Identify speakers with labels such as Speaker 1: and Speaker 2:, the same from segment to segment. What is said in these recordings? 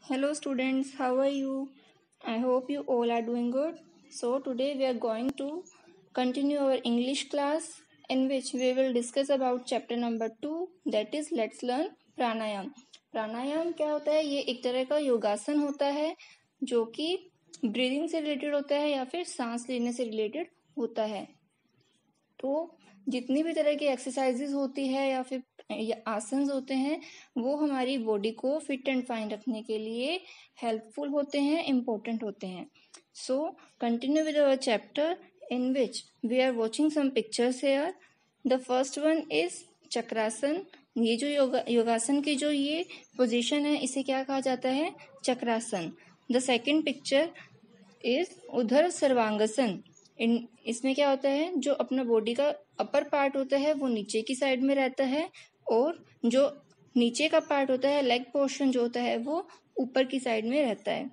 Speaker 1: Hello students, how are you? I hope you all are doing good. So today we are going to continue our English class in which we will discuss about chapter number 2, that is let's learn प्राणायाम. प्राणायाम क्या होता है? ये एक तरह का योगासन होता है जो कि ब्रीदिंग से रिलेटेड होता है या फिर सांस लेने से रिलेटेड होता है. तो जितनी भी तरह की एक्सरसाइजेज होती है या फिर आसन्स होते हैं वो हमारी बॉडी को फिट एंड फाइन रखने के लिए हेल्पफुल होते हैं, इम्पोर्टेंट होते हैं. So continue with our chapter in which we are watching some pictures here. The first one is chakrasana. ये जो योगासन की जो ये पोजीशन है इसे क्या कहा जाता है? चक्रासन. द सेकेंड पिक्चर इज उधर सर्वांगासन. इसमें क्या होता है? जो अपना बॉडी का अपर पार्ट होता है वो नीचे की साइड में रहता है और जो नीचे का पार्ट होता है, लेग पोर्शन जो होता है वो ऊपर की साइड में रहता है.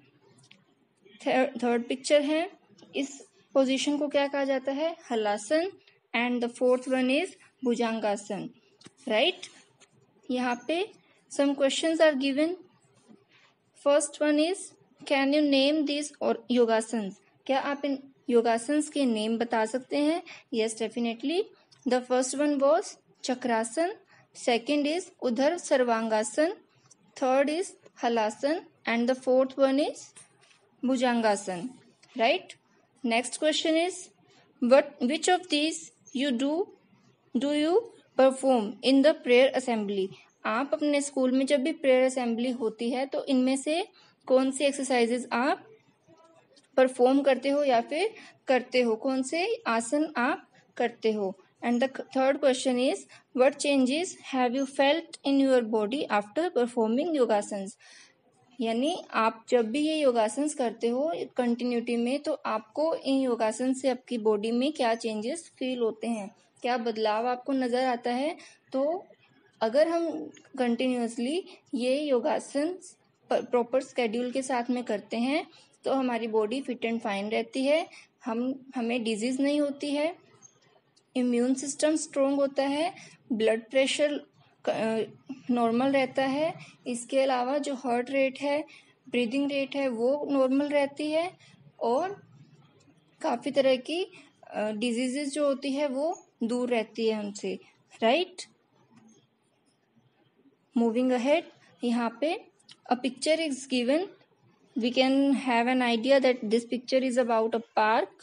Speaker 1: थर्ड पिक्चर है, इस पोजीशन को क्या कहा जाता है? हलासन. And the fourth one is bhujangasana. Right. यहाँ पे some questions are given. First one is can you name this और योगासन्स. क्या आप इन योगासन्स के नेम बता सकते हैं? Yes, definitely. The first one was chakrasana, second is उधर sarvangasana, third is halasana and the fourth one is bhujangasana. Right. Next question is which of these you do you perform in the prayer assembly. आप अपने school में जब भी prayer assembly होती है तो इनमें से कौन सी एक्सरसाइजेज आप परफॉर्म करते हो या फिर करते हो? कौन से आसन आप करते हो? And the third question is what changes have you felt in your body after performing योगासन्स. यानी आप जब भी ये योगासन्स करते हो कंटिन्यूटी में तो आपको इन योगासन से आपकी बॉडी में क्या चेंजेस फील होते हैं, क्या बदलाव आपको नजर आता है? तो अगर हम कंटिन्यूअसली ये योगासन प्रॉपर स्केड्यूल के साथ में करते हैं तो हमारी बॉडी फिट एंड फाइन रहती है, हमें डिजीज नहीं होती है, इम्यून सिस्टम स्ट्रोंग होता है, ब्लड प्रेशर नॉर्मल रहता है. इसके अलावा जो हार्ट रेट है, ब्रीदिंग रेट है वो नॉर्मल रहती है और काफ़ी तरह की डिजीजेस जो होती है वो दूर रहती है हमसे. राइट. मूविंग अहेड, यहाँ पे a picture is given. We can have an idea that this picture is about a park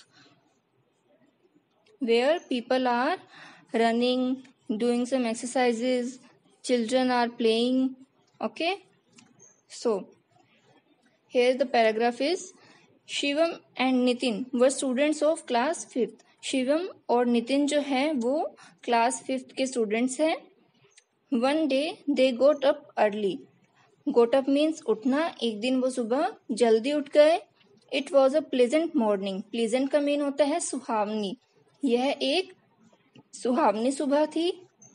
Speaker 1: where people are running, doing some exercises, children are playing. Okay, so here the paragraph is Shivam and Nitin were students of class 5th. Shivam और नितिन जो है वो class 5th के students हैं. One day they got up early. Got up means उठना. एक दिन वो सुबह जल्दी उठ गए. It was a pleasant morning. Pleasant का मीन होता है सुहावनी. यह एक सुहावनी सुबह थी.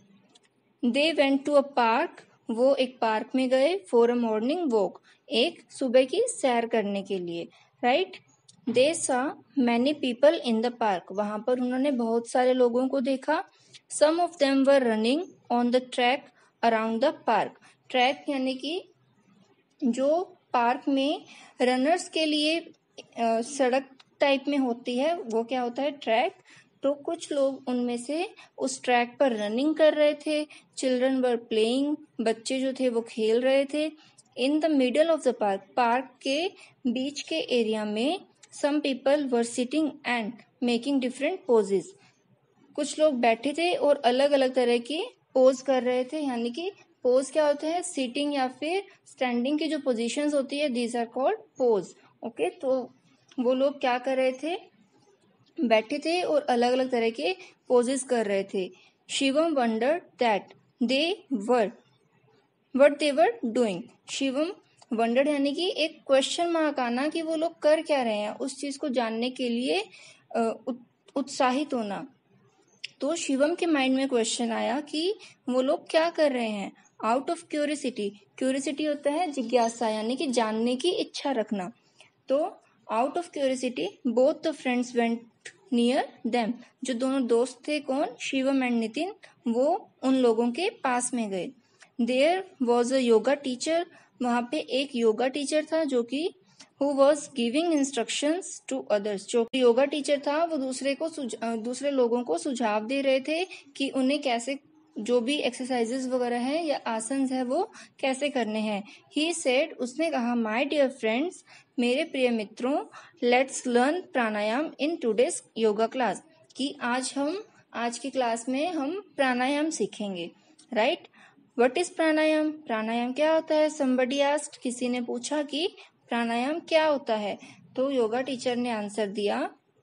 Speaker 1: They went to a park. वो एक पार्क में गए. For a morning walk. एक सुबह की सैर करने के लिए. Right. They saw many people in the park. वहां पर उन्होंने बहुत सारे लोगों को देखा. Some of them were running on the track around the park. Track यानी कि जो पार्क में रनर्स के लिए सड़क टाइप में होती है वो क्या होता है? ट्रैक. तो कुछ लोग उनमें से उस ट्रैक पर रनिंग कर रहे थे. Children were playing. बच्चे जो थे वो खेल रहे थे. In the middle of the park. Park के बीच के एरिया में some people were sitting and making different poses. कुछ लोग बैठे थे और अलग अलग तरह की पोज कर रहे थे. यानी कि पोज क्या होता है? सीटिंग या फिर स्टैंडिंग की जो पोजीशंस होती है these are called poses. Okay, तो वो लोग क्या कर रहे थे? बैठे थे और अलग अलग तरह के पोजेस कर रहे थे. Shivam wondered that they were what they were doing. Shivam wondered यानी कि एक क्वेश्चन मार्क आना कि वो लोग कर क्या रहे हैं, उस चीज को जानने के लिए उत्साहित होना. तो शिवम के माइंड में क्वेश्चन आया कि वो लोग क्या कर रहे हैं. Out of curiosity. क्यूरियोसिटी होता है जिज्ञासा यानी कि जानने की इच्छा रखना. तो out of curiosity both the friends went near them. जो दोनों दोस्त थे, कौन? शिवम एंड नितिन, वो उन लोगों के पास में गए. There was a yoga teacher. वहां पे एक योगा टीचर था जो कि who was giving instructions to others. जो योगा टीचर था वो दूसरे लोगों को सुझाव दे रहे थे कि उन्हें कैसे जो भी एक्सरसाइजेस वगैरह हैं या आसन्स है वो कैसे करने हैं। ही सेड, उसने कहा, माय डियर फ्रेंड्स, मेरे प्रिय मित्रों, let's learn pranayama in today's yoga class, कि आज की क्लास में हम प्राणायाम सीखेंगे। Right, what is pranayama? प्राणायाम क्या होता है? समबडी आस्क्ड, किसी ने पूछा कि प्राणायाम क्या होता है। तो योगा टीचर ने आंसर दिया,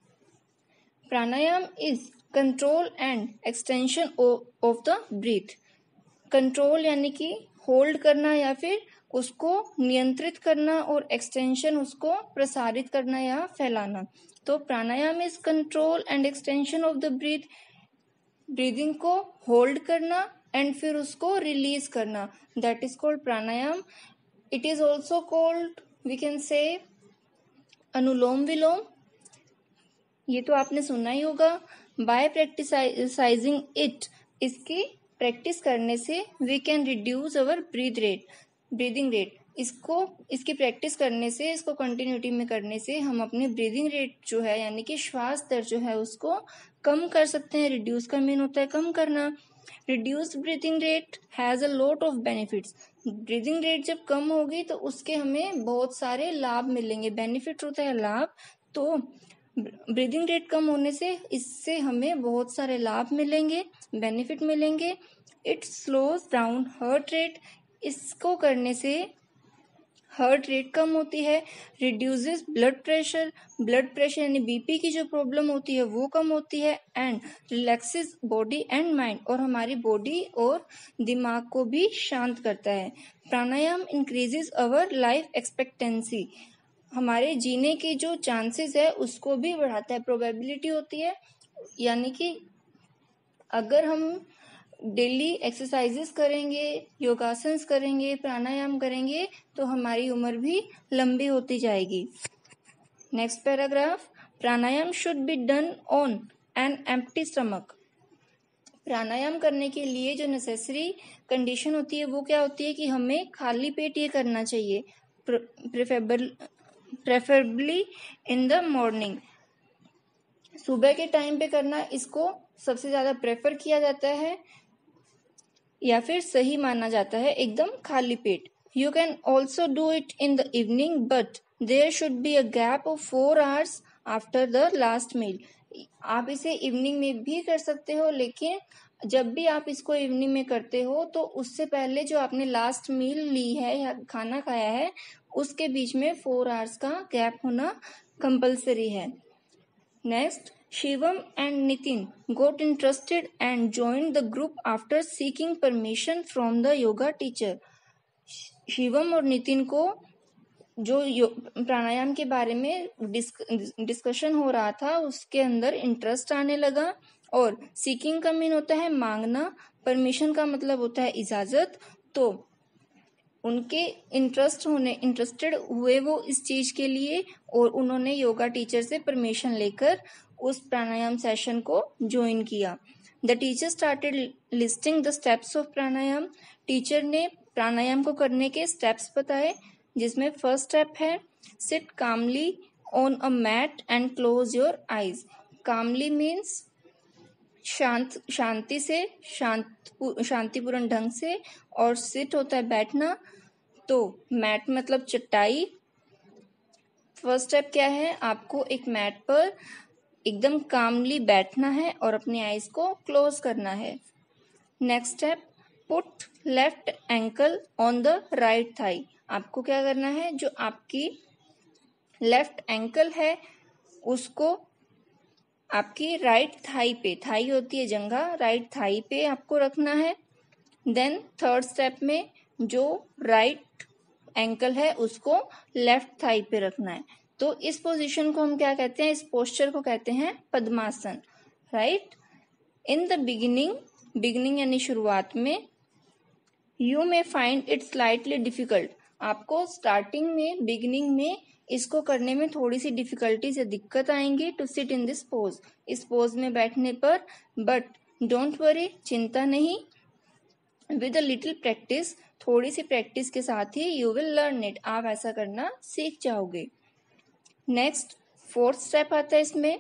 Speaker 1: pranayama is control and extension of the breath. Control यानी कि होल्ड करना या फिर उसको नियंत्रित करना, और एक्सटेंशन उसको प्रसारित करना या फैलाना। तो pranayama is control and extension of the breath, breathing को होल्ड करना एंड फिर उसको रिलीज करना, that is called pranayama. It is also called, we can say, anulom vilom. ये तो आपने सुना ही होगा। बाय प्रैक्टिसाइजिंग इट, इसकी प्रैक्टिस करने से we can reduce our breathing rate. इसकी प्रैक्टिस करने से, इसको कंटिन्यूटी में करने से हम अपनी ब्रीदिंग रेट जो है यानी कि श्वास दर जो है उसको कम कर सकते हैं। रिड्यूस का मीन होता है कम करना। Reduced breathing rate has a lot of benefits. Breathing rate जब कम होगी तो उसके हमें बहुत सारे लाभ मिलेंगे। बेनिफिट होता है लाभ, तो ब्रीदिंग रेट कम होने से इससे हमें बहुत सारे लाभ मिलेंगे, बेनिफिट मिलेंगे। It slows down heart rate, इसको करने से हार्ट रेट कम होती है। रिड्यूसेस ब्लड प्रेशर यानी बीपी की जो प्रॉब्लम होती है वो कम होती है। And relaxes body and mind, और हमारी बॉडी और दिमाग को भी शांत करता है। Pranayama increases our life expectancy, हमारे जीने के जो चांसेस है उसको भी बढ़ाता है। प्रोबेबिलिटी होती है, यानी कि अगर हम डेली एक्सरसाइजेस करेंगे, योगासन्स करेंगे, प्राणायाम करेंगे तो हमारी उम्र भी लंबी होती जाएगी। Next paragraph, pranayama should be done on an empty stomach. प्राणायाम करने के लिए जो नेसेसरी कंडीशन होती है वो क्या होती है कि हमें खाली पेट ये करना चाहिए, प्रेफरेबली इन द मॉर्निंग। सुबह के टाइम पे करना इसको सबसे ज्यादा प्रेफर किया जाता है या फिर सही माना जाता है, एकदम खाली पेट। You can also do it in the evening, but there should be a gap of 4 hours after the last meal. आप इसे इवनिंग में भी कर सकते हो, लेकिन जब भी आप इसको इवनिंग में करते हो तो उससे पहले जो आपने लास्ट मील ली है या खाना खाया है उसके बीच में 4 hours का गैप होना कंपल्सरी है। Next, Shivam and Nitin got interested and joined the group after seeking permission from the yoga teacher. Shivam और नितिन को जो प्राणायाम के बारे में डिस्कशन हो रहा था उसके अंदर इंटरेस्ट आने लगा। और सीकिंग का मीन होता है मांगना, परमिशन का मतलब होता है इजाजत। तो उनके इंटरेस्टेड हुए वो इस चीज के लिए, और उन्होंने योगा टीचर से परमिशन लेकर उस प्राणायाम सेशन को ज्वाइन किया। The teacher started listing the steps of pranayama. Teacher ने प्राणायाम को करने के स्टेप्स बताए, जिसमें फर्स्ट स्टेप है sit calmly on a mat and close your eyes. Calmly means शांति से, शांतिपूर्ण ढंग से, और सिट होता है बैठना। तो मैट मतलब चटाई। फर्स्ट स्टेप क्या है, आपको एक मैट पर एकदम कामली बैठना है और अपनी आईज को क्लोज करना है। Next step, put left ankle on the right thigh. आपको क्या करना है, जो आपकी लेफ्ट एंकल है उसको आपकी राइट थाई पे, थाई होती है जंघा, राइट थाई पे आपको रखना है। देन थर्ड स्टेप में जो राइट एंकल है उसको लेफ्ट थाई पे रखना है। तो इस पोजीशन को हम क्या कहते हैं, इस पोस्चर को कहते हैं पद्मासन। राइट, इन द बिगिनिंग यानी शुरुआत में, you may find it slightly difficult. आपको स्टार्टिंग में, बिगिनिंग में इसको करने में थोड़ी सी डिफिकल्टीज या दिक्कत आएंगी to sit in this pose, इस पोज में बैठने पर। बट डोंट वरी, चिंता नहीं, विद अ लिटिल प्रैक्टिस थोड़ी सी प्रैक्टिस के साथ ही यू विल लर्न इट, आप ऐसा करना सीख जाओगे। नेक्स्ट 4th स्टेप आता है इसमें।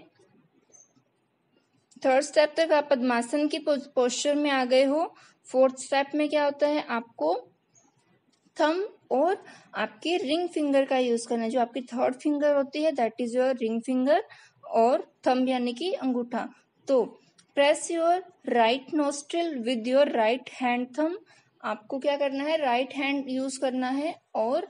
Speaker 1: 3rd स्टेप तक आप पद्मासन की पोस्चर में आ गए हो। 4th स्टेप में क्या होता है, आपको थंब और आपके रिंग फिंगर का यूज करना है। जो आपकी 3rd फिंगर होती है that is your ring finger, और थंब यानी कि अंगूठा। तो press your right nostril with your right hand thumb. आपको क्या करना है, राइट हैंड यूज करना है और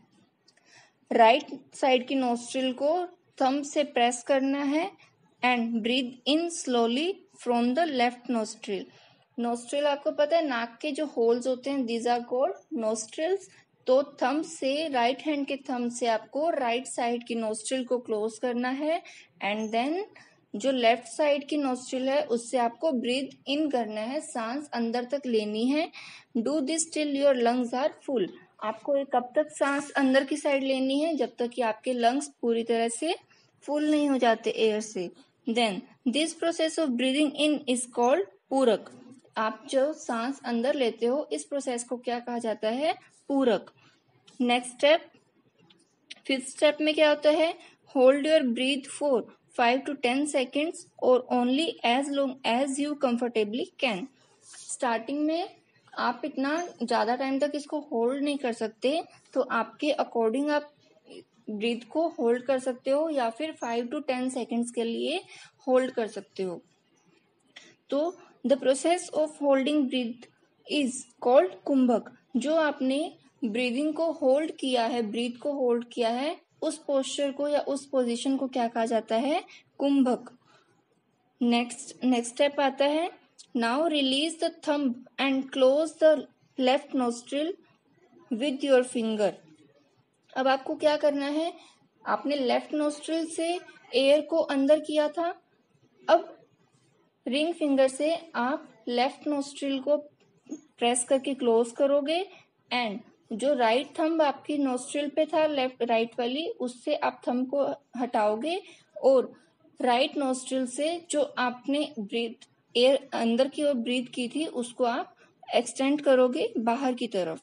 Speaker 1: राइट साइड की नोस्ट्रिल को थंब से प्रेस करना है and breathe in slowly from the left nostril. Nostril आपको पता है नाक के जो होल्स होते हैं, दीज आर कॉल्ड नोस्ट्रिल्स। तो थंब से, राइट हैंड के थंब से आपको राइट साइड की नोस्ट्रिल को क्लोज करना है एंड देन जो लेफ्ट साइड की नोस्ट्रिल है उससे आपको ब्रीथ इन करना है, सांस अंदर तक लेनी है। Do this till your lungs are full. आपको ये कब तक सांस अंदर की साइड लेनी है, जब तक कि आपके लंग्स पूरी तरह से फुल नहीं हो जाते एयर से। Then this process of breathing in is called purak. आप जो सांस अंदर लेते हो इस प्रोसेस को क्या कहा जाता है, पूरक। नेक्स्ट स्टेप 5th स्टेप में क्या होता है, hold your breath for 5 to 10 seconds और only as long as you comfortably can. Starting में आप इतना ज्यादा टाइम तक इसको होल्ड नहीं कर सकते, तो आपके अकॉर्डिंग आप ब्रीथ को होल्ड कर सकते हो या फिर 5 to 10 seconds के लिए होल्ड कर सकते हो। तो the process of holding breath is called kumbhak. जो आपने ब्रीदिंग को होल्ड किया है, ब्रीथ को होल्ड किया है, उस पोस्चर को या उस पोजीशन को क्या कहा जाता है, कुंभक। नेक्स्ट स्टेप आता है, now release the thumb and close the left nostril with your finger. अब आपको क्या करना है, आपने लेफ्ट नोस्ट्रिल से एयर को अंदर किया था, अब रिंग फिंगर से आप लेफ्ट नोस्ट्रिल को प्रेस करके क्लोज करोगे एंड जो राइट थंब आपकी नोस्ट्रिल पे था, लेफ्ट राइट वाली, उससे आप थंब को हटाओगे और राइट नोस्ट्रिल से जो आपने ब्रीथ एयर अंदर की ओर ब्रीथ की थी उसको आप एक्सटेंड करोगे बाहर की तरफ,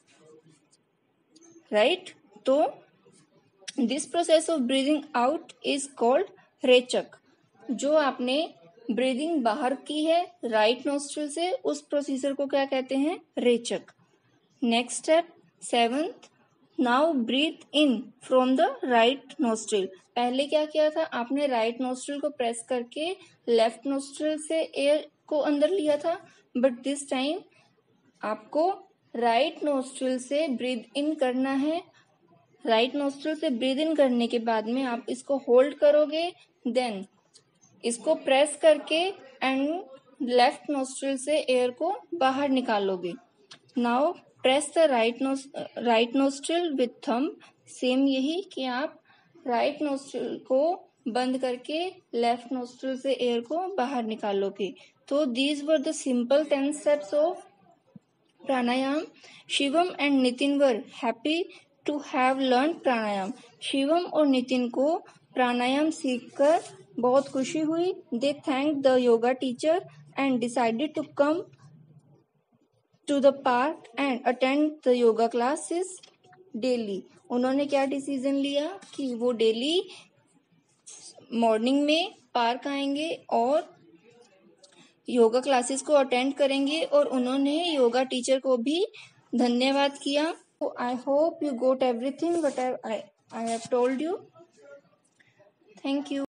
Speaker 1: राइट। तो this process of breathing out is called rechak. जो आपने ब्रीदिंग बाहर की है राइट नोस्ट्रिल से, उस प्रोसीजर को क्या कहते हैं, रेचक। Next step 7th, now breathe in from the right nostril. पहले क्या किया था, आपने राइट नोस्ट्रिल को प्रेस करके लेफ्ट नोस्ट्रिल से एयर को अंदर लिया था, बट दिस टाइम आपको राइट नोस्ट्रिल से ब्रीथ इन करना है। राइट नोस्ट्रिल से ब्रीथ इन करने के बाद में आप इसको होल्ड करोगे, देन इसको प्रेस करके एंड लेफ्ट नोस्ट्रिल से एयर को बाहर निकालोगे। Now press the right nostril with thumb. Same यही कि आप राइट नोस्ट्रिल को बंद करके लेफ्ट नोस्ट्रिल से एयर को बाहर निकालोगे। तो these were the simple 10 steps of pranayama. Shivam and Nitin were happy to have learn pranayama. Shivam और नितिन को प्राणायाम सीखकर बहुत खुशी हुई। They thank the yoga teacher and decided to come to the park and attend the yoga classes daily. उन्होंने क्या डिसीजन लिया कि वो डेली मॉर्निंग में पार्क आएंगे और योगा क्लासेस को अटेंड करेंगे, और उन्होंने योगा टीचर को भी धन्यवाद किया। I hope you got everything what I have told you. Thank you.